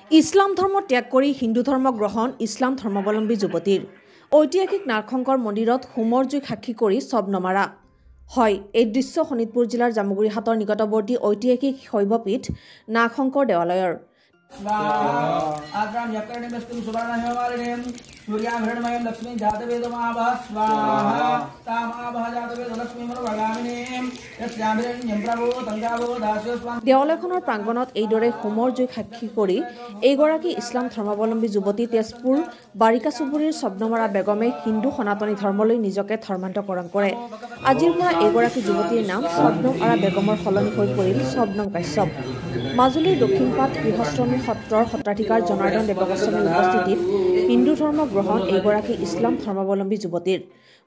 ইছলাম ধৰ্ম ত্যাগ কৰি হিন্দু ধৰ্ম গ্ৰহণ ইছলাম ধৰ্মাৱলম্বী যুৱতীৰ ঐতিহাসিক নাগশংকৰ মন্দিৰত হোমৰ জুই সাক্ষী কৰি শবনমাৰা হয়। এই দৃশ্য শোণিতপুৰ জিলাৰ জামুগুৰিহাটৰ নিকটৱৰ্তী ঐতিহাসিক শৈৱপীঠ নাগশংকৰ দেৱালয়ৰ। দেৱালয়খনৰ প্ৰাংগণত এইদৰে হোমৰ জুই সাক্ষী কৰি এইগৰাকী ইছলাম ধৰ্মাৱলম্বী যুৱতী তেজপুৰ বাৰিকা চুবুৰীৰ শবনমাৰা বেগমে হিন্দু সনাতনী ধৰ্মলৈ নিজকে ধৰ্মান্তকৰণ কৰে। আজিৰ পৰা এইগৰাকী যুৱতীৰ নাম শবনম আৰা বেগমৰ সলনি হৈ পৰিল শবনম কাশ্যপ। মাজুলীৰ দক্ষিণপাট গৃহশ্ৰমী সত্ৰৰ সত্ৰাধিকাৰ জনাৰ্দন দেৱগোস্বামীৰ উপস্থিতিত হিন্দু ধৰ্ম গ্ৰহণ এইগৰাকী ইছলাম ধৰ্মাৱলম্বী যুৱতীৰ।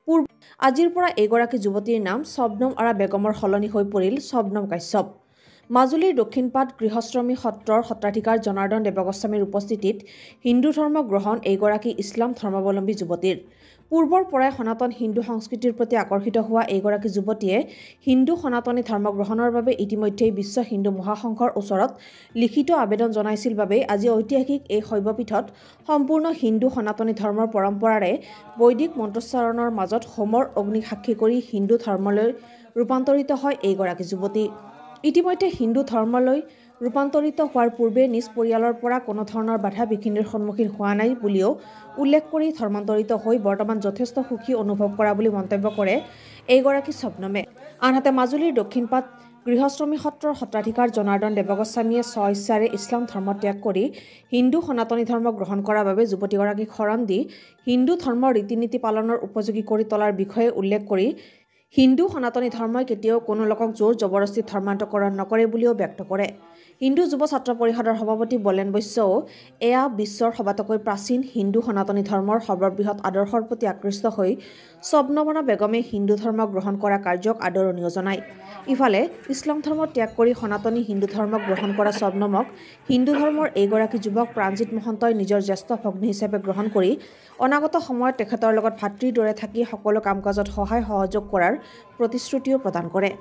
আজিৰ পৰা এইগৰাকী যুৱতীৰ নাম শবনম আৰা বেগমৰ সলনি হৈ পৰিল শবনম কাশ্যপ। মাজুলীৰ দক্ষিণপাট গৃহশ্ৰমী সত্ৰৰ সত্ৰাধিকাৰ জনাৰ্দন দেৱগোস্বামীৰ উপস্থিতিত হিন্দু ধৰ্ম গ্ৰহণ এইগৰাকী ইছলাম ধৰ্মাৱলম্বী যুৱতীৰ। পূৰ্বৰ পৰাই সনাতন হিন্দু সংস্কৃতিৰ প্ৰতি আকৰ্ষিত হোৱা এইগৰাকী যুৱতীয়ে হিন্দু সনাতনী ধৰ্ম গ্ৰহণৰ বাবে ইতিমধ্যেই বিশ্ব হিন্দু মহাসংঘৰ ওচৰত লিখিত আবেদন জনাইছিল বাবে আজি ঐতিহাসিক এই শৈৱপীঠত সম্পূৰ্ণ হিন্দু সনাতনী ধৰ্মৰ পৰম্পৰাৰে বৈদিক মন্ত্ৰোচ্চাৰণৰ মাজত হোমৰ অগ্নি সাক্ষী কৰি হিন্দু ধৰ্মলৈ ৰূপান্তৰিত হয় এইগৰাকী যুৱতী। ইতিমধ্যে হিন্দু ধৰ্মলৈ ৰূপান্তৰিত হোৱাৰ পূৰ্বে নিজ পৰিয়ালৰ পৰা কোনো ধৰণৰ বাধা বিঘিনিৰ সন্মুখীন হোৱা নাই বুলিও উল্লেখ কৰি ধৰ্মান্তৰিত হৈ বৰ্তমান যথেষ্ট সুখী অনুভৱ কৰা বুলি মন্তব্য কৰে এইগৰাকী শবনমে। আনহাতে মাজুলীৰ দক্ষিণপাট গৃহশ্ৰমী সত্ৰৰ সত্ৰাধিকাৰ জনাৰ্দন দেৱগোস্বামীয়ে স্বইচ্ছাৰে ইছলাম ধৰ্ম ত্যাগ কৰি হিন্দু সনাতনী ধৰ্ম গ্ৰহণ কৰাৰ বাবে যুৱতীগৰাকীক শৰণ দি হিন্দু ধৰ্মৰ ৰীতি নীতি পালনৰ উপযোগী কৰি তোলাৰ বিষয়ে উল্লেখ কৰি হিন্দু সনাতনী ধৰ্মই কেতিয়াও কোনো লোকক জোৰ জবৰদস্তি ধৰ্মান্তকৰণ নকৰে বুলিও ব্যক্ত কৰে। হিন্দু যুৱ ছাত্ৰ পৰিষদৰ সভাপতি বলেন বৈশ্যও এয়া বিশ্বৰ সবাতোকৈ প্ৰাচীন হিন্দু সনাতনী ধৰ্মৰ সৰ্ববৃহৎ আদৰ্শৰ প্ৰতি আকৃষ্ট হৈ শবনমাৰা বেগমে হিন্দু ধৰ্ম গ্ৰহণ কৰা কাৰ্যক আদৰণীয় জনায়। ইফালে ইছলাম ধৰ্ম ত্যাগ কৰি সনাতনী হিন্দু ধৰ্ম গ্ৰহণ কৰা শবনমক হিন্দু ধৰ্মৰ এইগৰাকী যুৱক প্ৰাণজিৎ মহন্তই নিজৰ জ্যেষ্ঠ ভগ্নী হিচাপে গ্ৰহণ কৰি অনাগত সময়ত তেখেতৰ লগত ভাতৃৰ দৰে থাকি সকলো কাম কাজত সহায় সহযোগ কৰাৰ প্ৰতিশ্ৰুতিও প্ৰদান কৰে।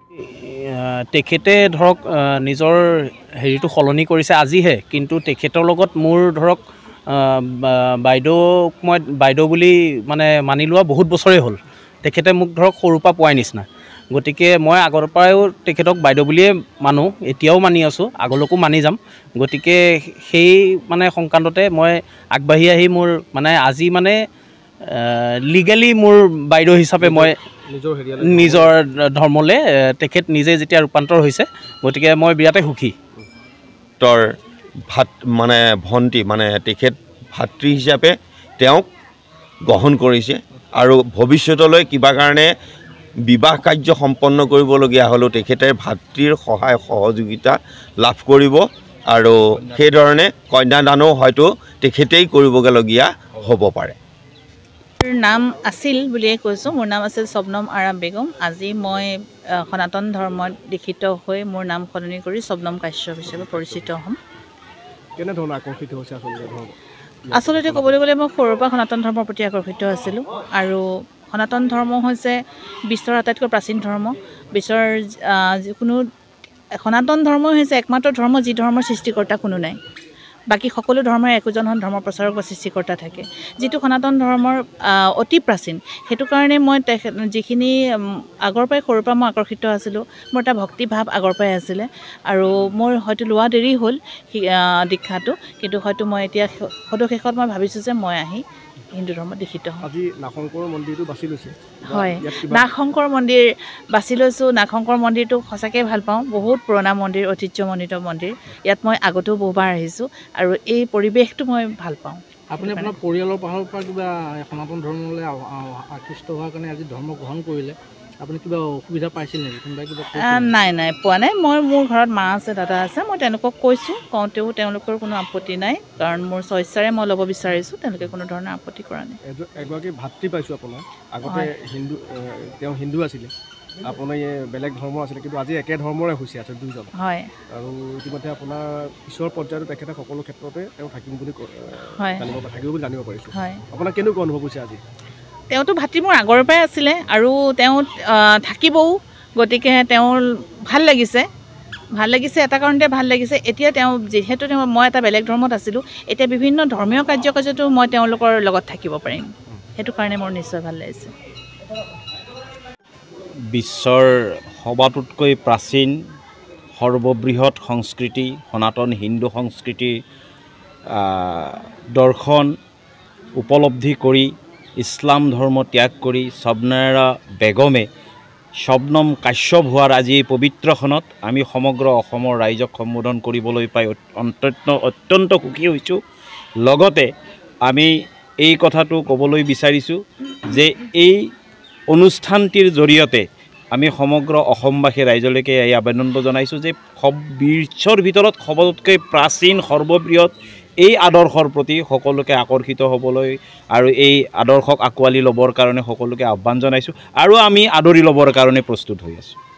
তেখেতে ধৰক নিজৰ হেৰিটো সলনি কৰিছে আজিহে, কিন্তু তেখেতৰ লগত মোৰ ধৰক বাইদেউক মই বাইদেউ বুলি মানে মানি লোৱা বহুত বছৰেই হ'ল। তেখেতে মোক ধৰক সৰুৰ পৰা পোৱাই নিচিনা, গতিকে মই আগৰ পৰাও তেখেতক বাইদেউ বুলিয়ে মানো, এতিয়াও মানি আছোঁ, আগলৈকো মানি যাম। গতিকে সেই মানে সংক্ৰান্ততে মই আগবাঢ়ি আহি মোৰ মানে আজি মানে লিগেলি মোৰ বাইদেউ হিচাপে মই নিজৰ ধৰ্মলৈ তেখেত নিজে যেতিয়া ৰূপান্তৰ হৈছে, গতিকে মই বিৰাটেই সুখী। তৰ মানে ভণ্টি মানে তেখেত ভাতৃ হিচাপে তেওঁক গ্ৰহণ কৰিছে আৰু ভৱিষ্যতলৈ কিবা কাৰণে বিবাহ কাৰ্য সম্পন্ন কৰিবলগীয়া হ'লেও তেখেতে ভাতৃৰ সহায় সহযোগিতা লাভ কৰিব আৰু সেইধৰণে কন্যাদানো হয়তো তেখেতেই কৰিবগীয়া হ'ব পাৰে। নাম আছিল বুলিয়ে কৈছোঁ, মোৰ নাম আছিল শবনম আৰা বেগম। আজি মই সনাতন ধৰ্মত দীক্ষিত হৈ মোৰ নাম সলনি কৰি শবনম কাশ্যপ হিচাপে পৰিচিত হ'ম। কেনেধৰণৰ আকৰ্ষিত হৈছে আচলতে ক'বলৈ গ'লে মই সৰুৰ পৰা সনাতন ধৰ্মৰ প্ৰতি আকৰ্ষিত আছিলোঁ আৰু সনাতন ধৰ্ম হৈছে বিশ্বৰ আটাইতকৈ প্ৰাচীন ধৰ্ম। বিশ্বৰ যিকোনো সনাতন ধৰ্মই হৈছে একমাত্ৰ ধৰ্ম যি ধৰ্মৰ সৃষ্টিকৰ্তা কোনো নাই। বাকী সকলো ধৰ্মৰে একোজন ধৰ্ম প্ৰচাৰক বা সৃষ্টিকৰ্তা থাকে, যিটো সনাতন ধৰ্মৰ অতি প্ৰাচীন। সেইটো কাৰণে মই যিখিনি আগৰ পৰাই সৰুৰ পৰা মই আকৰ্ষিত আছিলোঁ, মোৰ এটা ভক্তিভাৱ আগৰ পৰাই আছিলে আৰু মোৰ হয়তো লোৱা দেৰি হ'ল দীক্ষাটো, কিন্তু হয়তো মই এতিয়া সদশেষত মই ভাবিছোঁ যে মই আহি হিন্দু ধৰ্মত দীক্ষিত হ'ম। আজি নাগশংকৰ মন্দিৰটো বাছি লৈছে। হয়, নাগশংকৰ মন্দিৰ বাছি লৈছোঁ। নাগশংকৰ মন্দিৰটো সঁচাকৈ ভাল পাওঁ, বহুত পুৰণা মন্দিৰ, ঐতিহ্যমণ্ডিত মন্দিৰ। ইয়াত মই আগতেও বহুবাৰ আহিছোঁ আৰু এই পৰিৱেশটো মই ভাল পাওঁ। আপুনি আপোনাৰ পৰিয়ালৰ পৰা কিবা সনাতন ধৰ্মলৈ আকৃষ্ট হোৱাৰ কাৰণে আজি ধৰ্ম গ্ৰহণ কৰিলে, আপুনি কিবা অসুবিধা পাইছিল নেকি? নাই পোৱা নাই। মই মোৰ ঘৰত মা আছে, দাদা আছে, মই তেওঁলোকক কৈছোঁ, কওঁতেও তেওঁলোকৰ কোনো আপত্তি নাই, কাৰণ মোৰ স্বইচ্ছাৰে মই ল'ব বিচাৰিছোঁ, তেওঁলোকে কোনো ধৰণৰ আপত্তি কৰা নাই। এগৰাকী ভাতৃ পাইছোঁ আপোনাৰ, আগতে তেওঁ হিন্দু আছিলে, আপুনি বেলেগ ধৰ্ম আছিলে, কিন্তু আজি একে ধৰ্মৰে হৈছে আছে দুইজন। হয়, আৰু ইতিমধ্যে আপোনাৰ পিছৰ পৰ্যায়ত তেখেতে সকলো ক্ষেত্ৰতে তেওঁ থাকিব বুলি জানিব পাৰিছোঁ। হয়, আপোনাৰ কেনেকুৱা অনুভৱ হৈছে আজি? তেওঁতো ভাতৃ মোৰ আগৰ পৰাই আছিলে আৰু তেওঁ থাকিবও, গতিকে তেওঁৰ ভাল লাগিছে। ভাল লাগিছে এটা কাৰণতে ভাল লাগিছে এতিয়া তেওঁ যিহেতু মই এটা বেলেগ ধৰ্মত আছিলোঁ এতিয়া বিভিন্ন ধৰ্মীয় কাৰ্যকাৰ্যতো মই তেওঁলোকৰ লগত থাকিব পাৰিম সেইটো কাৰণে মোৰ নিশ্চয় ভাল লাগিছে বিশ্বৰ সবাতোতকৈ প্ৰাচীন সৰ্ববৃহৎ সংস্কৃতি সনাতন হিন্দু সংস্কৃতিৰ দৰ্শন উপলব্ধি কৰি ইছলাম ধৰ্ম ত্যাগ কৰি শবনমৰা বেগমে শবনম কাশ্যপ হোৱাৰ আজি এই পবিত্ৰখনত আমি সমগ্ৰ অসমৰ ৰাইজক সম্বোধন কৰিবলৈ পাই অত্যন্ত সুখী হৈছোঁ লগতে আমি এই কথাটো ক'বলৈ বিচাৰিছোঁ যে এই অনুষ্ঠানটিৰ জৰিয়তে আমি সমগ্ৰ অসমবাসী ৰাইজলৈকে এই আবেদন জনাইছোঁ যে বিশ্বৰ ভিতৰত সবতকৈ প্ৰাচীন সৰ্ববৃহৎ এই আদৰ্শৰ প্ৰতি সকলোকে আকৰ্ষিত হ'বলৈ আৰু এই আদৰ্শক আঁকোৱালি ল'বৰ কাৰণে সকলোকে আহ্বান জনাইছোঁ আৰু আমি আদৰি ল'বৰ কাৰণে প্ৰস্তুত হৈ আছোঁ